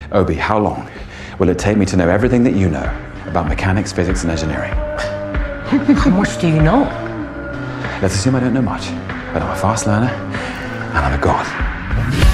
Obi, how long will it take me to know everything that you know about mechanics, physics, and engineering? How much do you know? Let's assume I don't know much, but I'm a fast learner, and I'm a god.